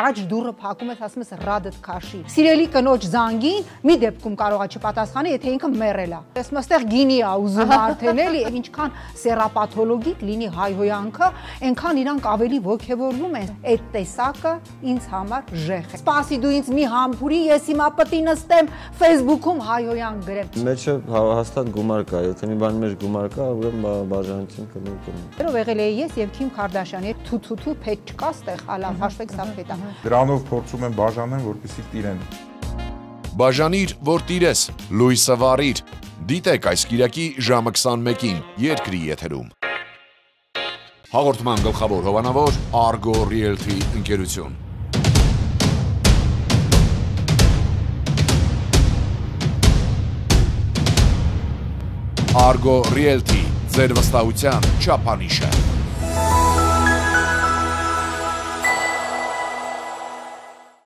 աջ դուռը փակում ես, ասում ես ռադդ քաշի։ Սիրելի կնոջ զանգին մի դեպքում կարող է չպատասխանի, եթե ինքը մեռել է։ Ասում ստեղ գինի է ուզում արդեն էլի, ինչքան սերապաթոլոգիկ լինի հայհոյանքը, այնքան իրանք ավելի ոգևորվում են։ Այդ տեսակը ինձ համար ժեխ է։ Սպասի դու ինձ մի համբուրի, ես հիմա պետք է նստեմ Facebook-ում հայհոյան գրեմ։ Մեջը հաստատ գումար կա, եթե մի բանի մեջ գումար կա, ուրեմն բաժանություն կլինի։ Երբ եղել էի ես եւ Քիմ Քարդաշյանը, թութու փետ չկա ստեղ, հալա հաշվեք սա փետա։ Դրանով փորձում են բաժանեն, որպեսզի տիրեն։ Բաժանիր, որ տիրես, լույսը վառիր։ Դիտեք այս կիրակի ժամը 21-ին երկրի եթերում։ Հաղորդման գլխավոր հովանավոր Argo Realty ընկերություն։ Argo Realty, ձեր վստահության չափանիշը։